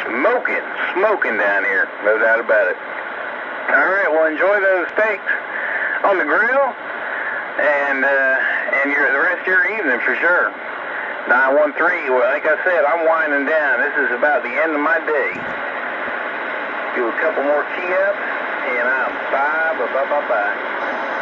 smoking down here, no doubt about it. All right, well, enjoy those steaks on the grill, and the rest of your evening for sure. 913, well, like I said, I'm winding down. This is about the end of my day. Do a couple more key ups, and I'm bye.